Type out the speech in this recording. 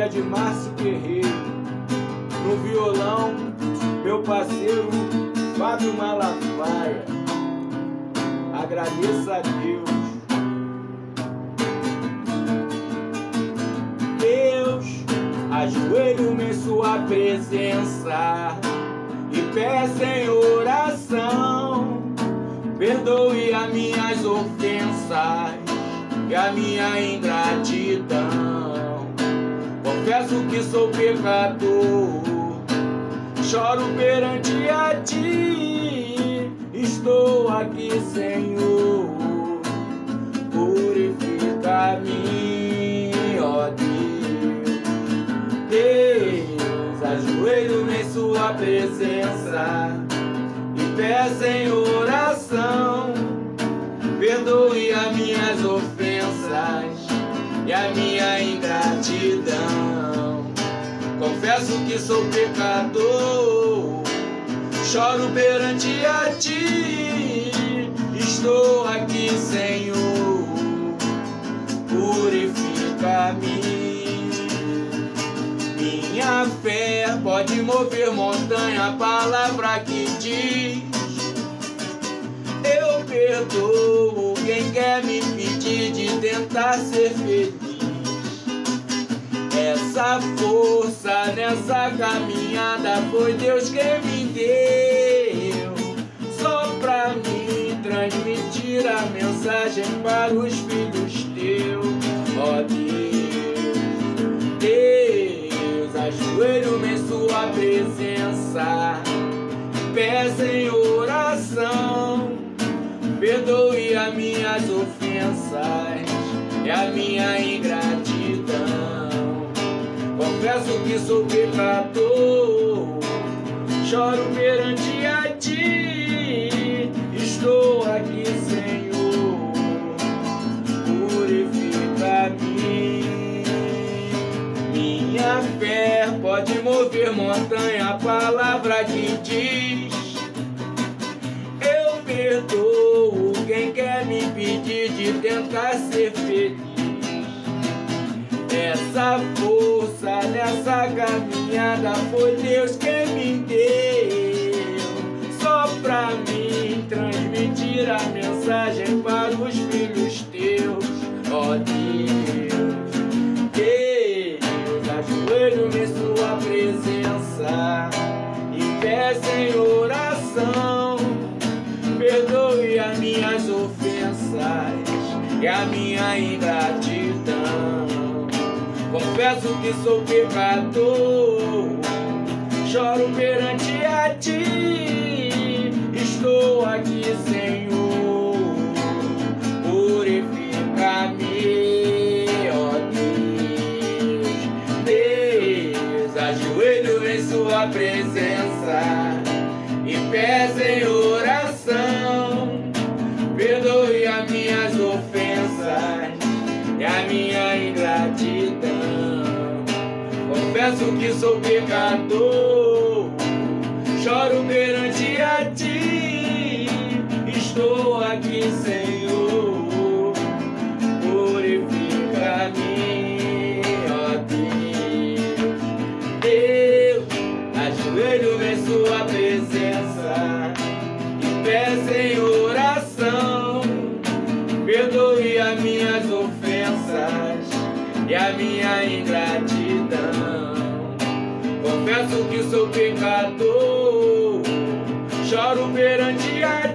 autoria de Márcio Guerreiro. No violão, meu parceiro Fábio Malafaia. Agradeço a Deus. Deus, ajoelho-me em sua presença e peço em oração, perdoe as minhas ofensas e a minha ingratidão. Confesso que sou pecador, choro perante a ti. Estou aqui, Senhor, purifica-me, ó Deus. Deus, ajoelho-me em sua presença e peço em oração, perdoe as minhas ofensas e a minha ingratidão. Confesso que sou pecador, choro perante a ti. Estou aqui, Senhor, purifica-me. Minha fé pode mover montanha, a palavra que diz: eu perdoo quem quer me impedir de tentar ser feliz. Essa força nessa caminhada foi Deus quem me deu, só pra mim transmitir a mensagem para os filhos teus. Ó Deus, Deus, ajoelho-me em sua presença, peço em oração, perdoe as minhas ofensas e a minha ingratidão. Confesso que sou pecador, choro perante a ti. Estou aqui, Senhor, purifica-me. Minha fé pode mover montanha, a palavra que diz: eu perdoo quem quer me impedir de tentar ser feliz. Essa força nessa caminhada foi Deus quem me deu, só pra mim transmitir a mensagem para os filhos teus. Ó Deus, Deus, ajoelho-me em sua presença e peço em oração, perdoe as minhas ofensas e a minha ingratidão. Confesso que sou pecador, choro perante a ti. Estou aqui, Senhor, purifica-me, ó Deus. Deus, ajoelho em sua presença e peço em oração, perdoe as minhas ofensas e a minha ingratidão. Confesso que sou pecador, choro perante a ti. Estou aqui, Senhor, purifica-me, ó Deus. Deus, ajoelho em sua presença e peço em oração, perdoe as minhas ofensas e a minha ingratidão. Confesso que sou pecador, choro perante a